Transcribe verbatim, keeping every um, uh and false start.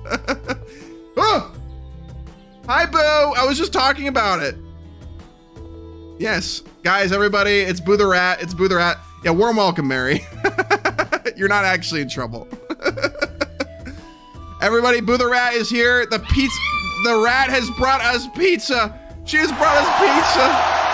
Oh! Hi, Boo! I was just talking about it. Yes, guys, everybody, it's Boo the Rat. It's Boo the Rat. Yeah, warm welcome, Mary. You're not actually in trouble. Everybody, Boo the Rat is here. The pizza, the rat has brought us pizza. She has brought us pizza.